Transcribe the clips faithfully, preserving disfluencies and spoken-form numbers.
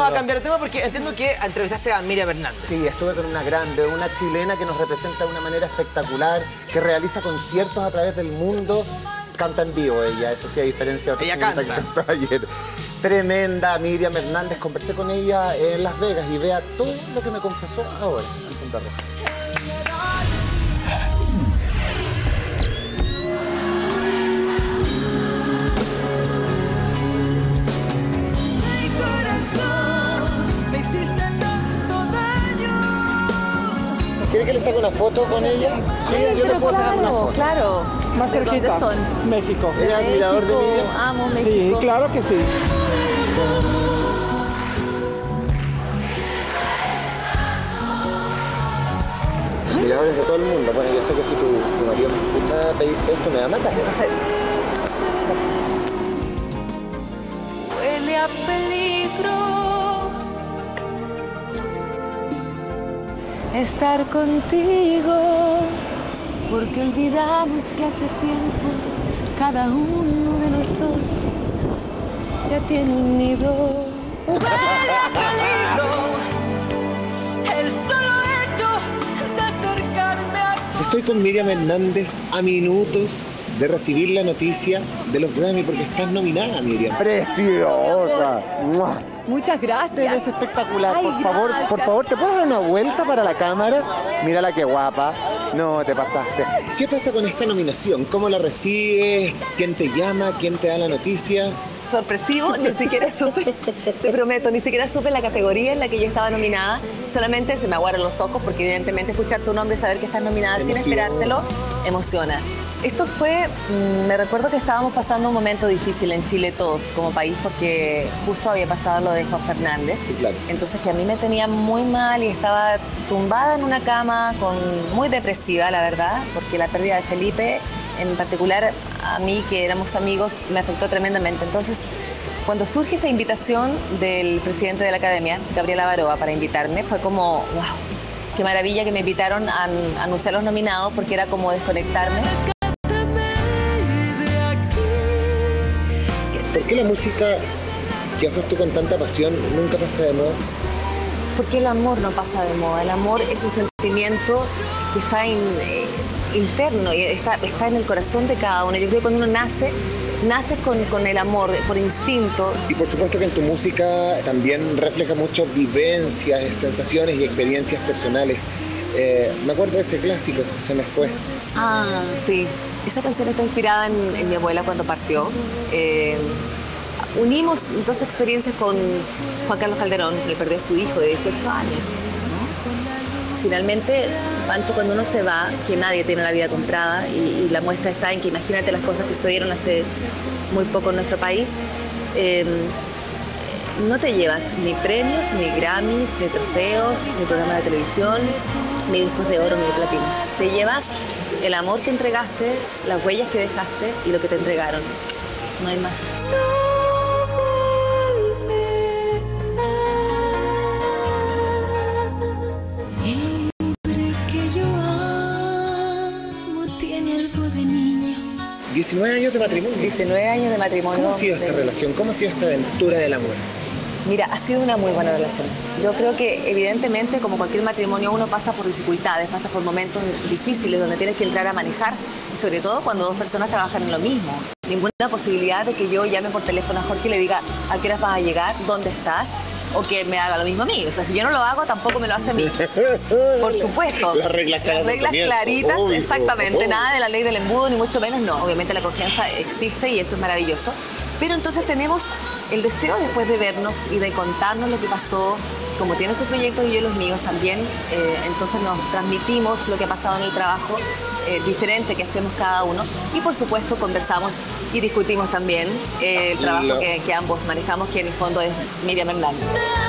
a cambiar de tema porque entiendo que entrevistaste a Miriam Hernández. Sí, estuve con una grande, una chilena que nos representa de una manera espectacular, que realiza conciertos a través del mundo. Canta en vivo ella, eso sí, a diferencia de otra ella señorita canta. que cantó ayer. Tremenda, Miriam Hernández. Conversé con ella en Las Vegas y vea todo lo que me confesó ahora en Punta Roja. ¿Quiere que le saque una foto con ella? Sí, yo pero le puedo claro, sacar una foto. claro. Más ¿De cerquita. dónde son? México. De ¿Eres admirador de México, Miriam? amo Sí, México. claro que sí. Admiradores de todo el mundo. Bueno, yo sé que si tu, tu marido me escucha pedirte esto, me va a matar. Huele a peligro estar contigo, porque olvidamos que hace tiempo cada uno de los dos ya tiene un nido. Huele a peligro el solo hecho de acercarme a... Estoy con Miriam Hernández a minutos de recibir la noticia de los Grammy porque estás nominada, Miriam. ¡Preciosa! ¡Mua! Muchas Te gracias. ves espectacular. Ay, por favor, gracias. por favor, ¿te puedes dar una vuelta para la cámara? Mírala qué guapa. No, te pasaste. ¿Qué pasa con esta nominación? ¿Cómo la recibes? ¿Quién te llama? ¿Quién te da la noticia? Sorpresivo, ni siquiera supe, te prometo, ni siquiera supe la categoría en la que yo estaba nominada. Solamente se me aguaron los ojos porque evidentemente escuchar tu nombre y saber que estás nominada sin Emociona. esperártelo, emociona. Esto fue, mm, me recuerdo que estábamos pasando un momento difícil en Chile todos como país porque justo había pasado lo de Juan Fernández. Sí, claro. Entonces que a mí me tenía muy mal y estaba tumbada en una cama, con, muy depresiva la verdad, porque la pérdida de Felipe, en particular a mí que éramos amigos, me afectó tremendamente. Entonces, cuando surge esta invitación del presidente de la Academia, Gabriel Avaroa, para invitarme, fue como, wow, qué maravilla que me invitaron a, a anunciar los nominados porque era como desconectarme. ¿Por qué la música que haces tú con tanta pasión nunca pasa de moda? Porque el amor no pasa de moda. El amor es un sentimiento que está in, eh, interno y está, está en el corazón de cada uno. Yo creo que cuando uno nace, naces con, con el amor, por instinto. Y por supuesto que en tu música también refleja mucho vivencias, sensaciones y experiencias personales. Eh, me acuerdo de ese clásico, Se me fue. Ah, sí. Esa canción está inspirada en, en mi abuela cuando partió. Eh, unimos dos experiencias con Juan Carlos Calderón, que perdió a su hijo de dieciocho años. ¿No? Finalmente, Pancho, cuando uno se va, que nadie tiene la vida comprada, y, y la muestra está en que imagínate las cosas que sucedieron hace muy poco en nuestro país, eh, no te llevas ni premios, ni Grammys, ni trofeos, ni programas de televisión, ni discos de oro, ni de platino. Te llevas el amor que entregaste, las huellas que dejaste y lo que te entregaron. No hay más. El hombre que yo amo tiene algo de niño. diecinueve años de matrimonio. diecinueve años de matrimonio. ¿Cómo ha sido esta de- relación? ¿Cómo ha sido esta aventura del amor? Mira, ha sido una muy buena relación. Yo creo que evidentemente, como cualquier matrimonio, uno pasa por dificultades, pasa por momentos difíciles donde tienes que entrar a manejar, y sobre todo cuando dos personas trabajan en lo mismo. Ninguna posibilidad de que yo llame por teléfono a Jorge y le diga a qué horas vas a llegar, dónde estás, o que me haga lo mismo a mí. O sea, si yo no lo hago, tampoco me lo hace a mí. Por supuesto. Las reglas claras Las del reglas comienzo, claritas, obvio, exactamente. obvio. Nada de la ley del embudo, ni mucho menos, no. Obviamente la confianza existe y eso es maravilloso. Pero entonces tenemos el deseo después de vernos y de contarnos lo que pasó, como tiene sus proyectos y yo los míos también, eh, entonces nos transmitimos lo que ha pasado en el trabajo eh, diferente que hacemos cada uno y por supuesto conversamos y discutimos también eh, el trabajo Lo- que, que ambos manejamos, que en el fondo es Miriam Hernández.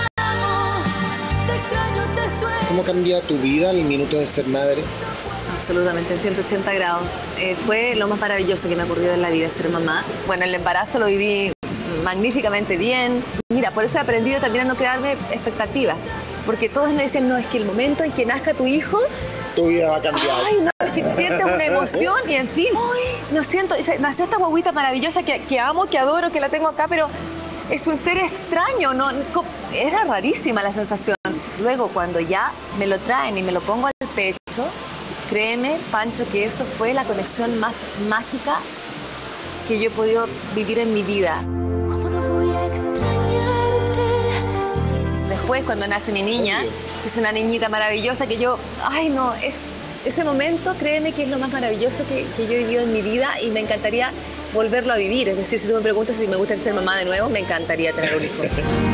¿Cómo cambia tu vida al minuto de ser madre? Absolutamente, en ciento ochenta grados. Eh, fue lo más maravilloso que me ha ocurrido en la vida, ser mamá. Bueno, el embarazo lo viví magníficamente bien. Mira, por eso he aprendido también a no crearme expectativas. Porque todos me decían, no, es que el momento en que nazca tu hijo, Tu vida va a cambiar. ay, no, es que sientes una emoción y en fin, no siento, dice, nació esta guaguita maravillosa que, que amo, que adoro, que la tengo acá, pero es un ser extraño, no, era rarísima la sensación. Luego, cuando ya me lo traen y me lo pongo al pecho, créeme, Pancho, que eso fue la conexión más mágica que yo he podido vivir en mi vida. ¿Cómo no voy a extrañarte? Después, cuando nace mi niña, que es una niñita maravillosa, que yo, ay no, es, ese momento, créeme que es lo más maravilloso que, que yo he vivido en mi vida y me encantaría volverlo a vivir. Es decir, si tú me preguntas si me gustaría ser mamá de nuevo, me encantaría tener un hijo.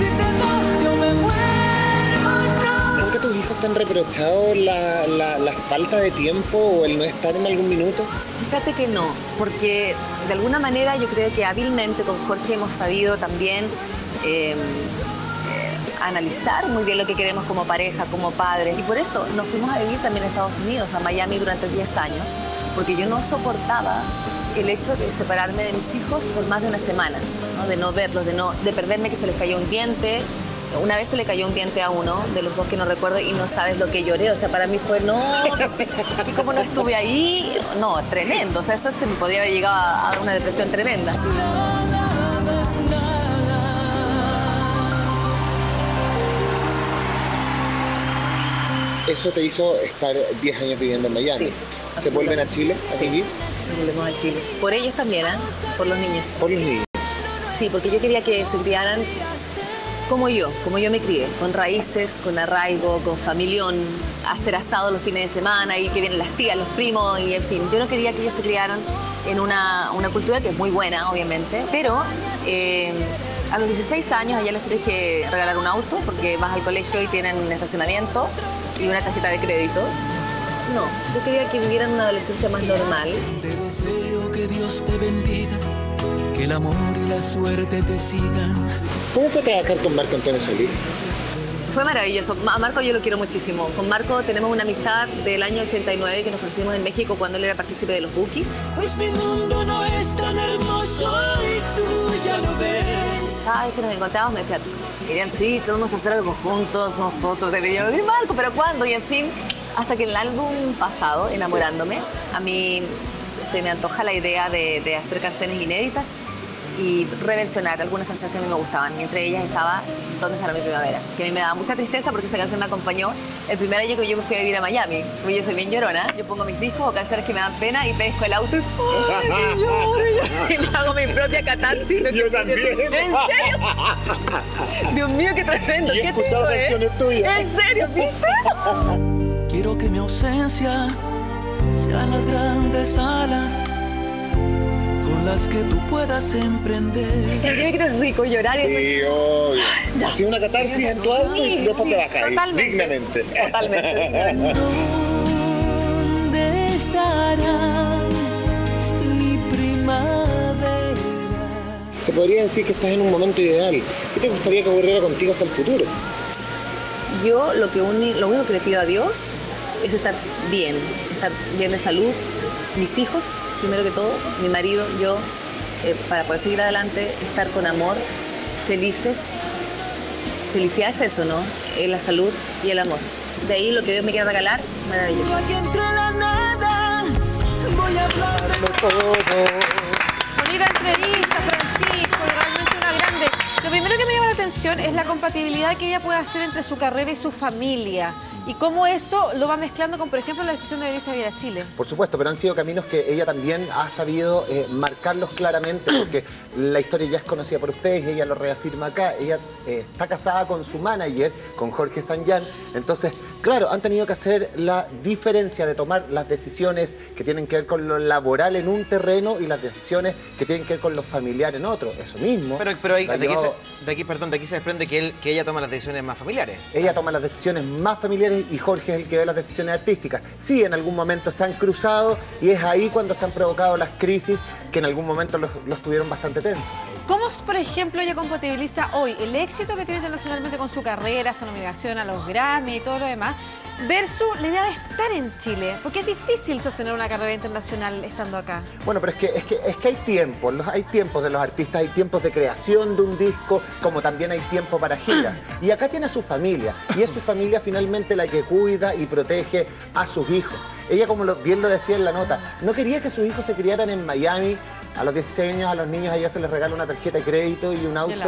¿Nunca tus hijos te han reprochado la, la, la falta de tiempo o el no estar en algún minuto? Fíjate que no, porque de alguna manera yo creo que hábilmente con Jorge hemos sabido también eh, eh, analizar muy bien lo que queremos como pareja, como padres. Y por eso nos fuimos a vivir también a Estados Unidos, a Miami, durante diez años, porque yo no soportaba el hecho de separarme de mis hijos por más de una semana, ¿no? De no verlos, de, no, de perderme que se les cayó un diente. Una vez se le cayó un diente a uno, de los dos que no recuerdo, y no sabes lo que lloré. O sea, para mí fue, no, y como no estuve ahí, no, tremendo. O sea, eso se me podría haber llegado a dar una depresión tremenda. Eso te hizo estar diez años viviendo en Miami. Sí. ¿Se vuelven a Chile a sí, vivir? Nos volvemos a Chile. Por ellos también, ¿eh? Por los niños. Por los niños. Sí, porque yo quería que se criaran como yo, como yo me crié, con raíces, con arraigo, con familión, hacer asado los fines de semana, y que vienen las tías, los primos, y en fin. Yo no quería que ellos se criaran en una, una cultura que es muy buena, obviamente, pero eh, a los dieciséis años allá les tienes que regalar un auto porque vas al colegio y tienen un estacionamiento y una tarjeta de crédito. No, yo quería que vivieran una adolescencia más normal. Te deseo que Dios te bendiga, que el amor y la suerte te sigan. ¿Cómo fue trabajar con Marco Antonio Solís? Fue maravilloso. A Marco yo lo quiero muchísimo. Con Marco tenemos una amistad del año ochenta y nueve que nos conocimos en México cuando él era partícipe de los Bukis. Pues mi mundo no es tan hermoso y tú ya lo ves. Cada vez que nos encontrábamos me decía, Miriam, sí, vamos a hacer algo juntos nosotros. Y yo, sí, Marco, ¿pero cuándo? Y en fin, hasta que en el álbum pasado, Enamorándome, a mí se me antoja la idea de, de hacer canciones inéditas y reversionar algunas canciones que a mí me gustaban. Y entre ellas estaba ¿Dónde estará mi primavera? Que a mí me daba mucha tristeza porque esa canción me acompañó el primer año que yo me fui a vivir a Miami. Porque yo soy bien llorona, yo pongo mis discos o canciones que me dan pena y pesco el auto y ¡ay, que lloro! Y le hago mi propia catarsis. Yo también. ¿En serio? Dios mío, qué tremendo. Y he ¿Qué escuchado tipo, canciones eh? tuyas. ¿En serio? ¿Viste? Quiero que mi ausencia sean las grandes alas con las que tú puedas emprender. El día que es rico llorar y Sí, obvio. Ya. Así una catarsis en tu auto y Sí, después sí, te bajas ahí, totalmente. dignamente. Totalmente. ¿Dónde estará mi primavera? Se podría decir que estás en un momento ideal. ¿Qué te gustaría que ocurriera contigo hacia el futuro? Yo lo, que uni- lo único que le pido a Dios es estar bien, estar bien de salud, mis hijos, primero que todo, mi marido, yo, eh, para poder seguir adelante, estar con amor, felices. Felicidad es eso, ¿no? Es la salud y el amor. De ahí lo que Dios me quiera regalar, maravilloso. Aquí entre la nada voy a hablar de Bonita entrevista, Francisco, y realmente una grande. Lo primero que me llama la atención es la compatibilidad que ella puede hacer entre su carrera y su familia. Y cómo eso lo va mezclando con, por ejemplo, la decisión de venirse a vivir a Chile. Por supuesto, pero han sido caminos que ella también ha sabido eh, marcarlos claramente, porque la historia ya es conocida por ustedes y ella lo reafirma acá. Ella eh, está casada con su manager, con Jorge Sanján. Entonces, claro, han tenido que hacer la diferencia de tomar las decisiones que tienen que ver con lo laboral en un terreno y las decisiones que tienen que ver con lo familiar en otro. Eso mismo. Pero, pero ahí- la de, aquí llevó- se, de aquí, perdón, de aquí se desprende que, él, que ella toma las decisiones más familiares. Ella toma las decisiones más familiares y Jorge es el que ve las decisiones artísticas. Sí, en algún momento se han cruzado y es ahí cuando se han provocado las crisis que en algún momento los, los tuvieron bastante tensos. ¿Cómo, por ejemplo, ella compatibiliza hoy el éxito que tiene internacionalmente con su carrera, esta nominación a los Grammy y todo lo demás, versus la idea de estar en Chile? Porque es difícil sostener una carrera internacional estando acá. Bueno, pero es que, es que, es que hay tiempos, los, hay tiempos de los artistas, hay tiempos de creación de un disco, como también hay tiempo para giras. Y acá tiene a su familia, y es su familia finalmente la que cuida y protege a sus hijos. Ella, como lo, bien lo decía en la nota, no quería que sus hijos se criaran en Miami. A los dieciséis años a los niños a ella se les regala una tarjeta de crédito y un auto.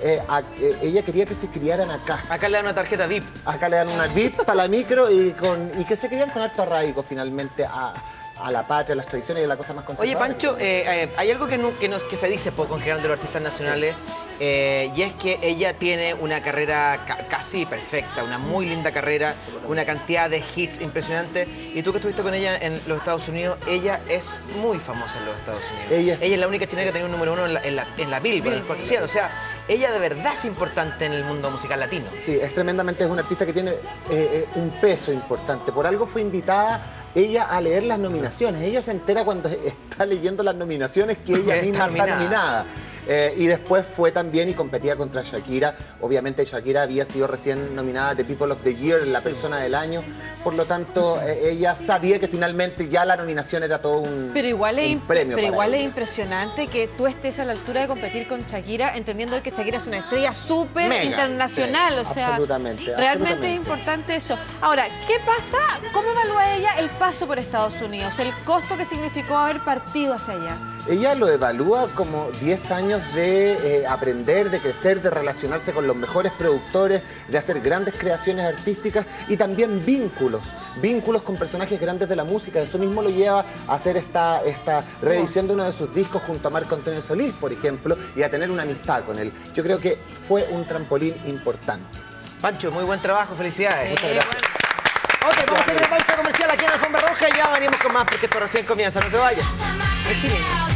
eh, a- eh, ella quería que se criaran acá. Acá le dan una tarjeta V I P. Acá le dan una V I P para la micro y, con, y que se criaran con harto arraigo finalmente a, a la patria, a las tradiciones y a la cosa más Oye, conservadora. Pancho, eh, eh, hay algo que, no- que, nos, que se dice poco en general de los artistas nacionales, eh, y es que ella tiene una carrera ca- casi perfecta, una muy linda carrera, una cantidad de hits impresionantes. Y tú que estuviste con ella en los Estados Unidos, ella es muy famosa en los Estados Unidos. Ella es- ella es la única chilena que tiene un número uno en la, en la, en la Billboard, en el Hot cien. O sea, ella de verdad es importante en el mundo musical latino. Sí, es tremendamente, es una artista que tiene eh, eh, un peso importante. Por algo fue invitada ella a leer las nominaciones. Ella se entera cuando está leyendo las nominaciones que ella Está misma está nominada. nominada. Eh, y después fue también y competía contra Shakira. Obviamente Shakira había sido recién nominada de People of the Year, la persona del año. Por lo tanto, eh, ella sabía que finalmente ya la nominación era todo un, Pero igual, es, un imp- premio pero para igual es ella. impresionante que tú estés a la altura de competir con Shakira, entendiendo que Shakira es una estrella súper Mega, internacional. sí, o sea, absolutamente, realmente absolutamente. es importante eso. Ahora, ¿qué pasa? ¿Cómo evalúa ella el paso por Estados Unidos? El costo que significó haber partido hacia allá. Ella lo evalúa como diez años de eh, aprender, de crecer, de relacionarse con los mejores productores, de hacer grandes creaciones artísticas y también vínculos, vínculos con personajes grandes de la música. Eso mismo lo lleva a hacer esta, esta reedición de uno de sus discos junto a Marco Antonio Solís, por ejemplo, y a tener una amistad con él. Yo creo que fue un trampolín importante. Pancho, muy buen trabajo, felicidades. Muchas gracias. Ok, vamos a hacer una pausa comercial aquí en Alfombra Roja y ya venimos con más porque esto recién comienza. No se vayan. Es Chile.